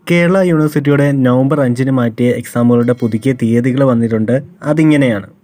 കേരള യൂണിവേഴ്സിറ്റിയുടെ നവംബർ 5-ന് മാറ്റിയ എക്സാമുകളുടെ പുതുക്കിയ തീയതികൾ വന്നിട്ടുണ്ട്. അതിങ്ങനെയാണ്.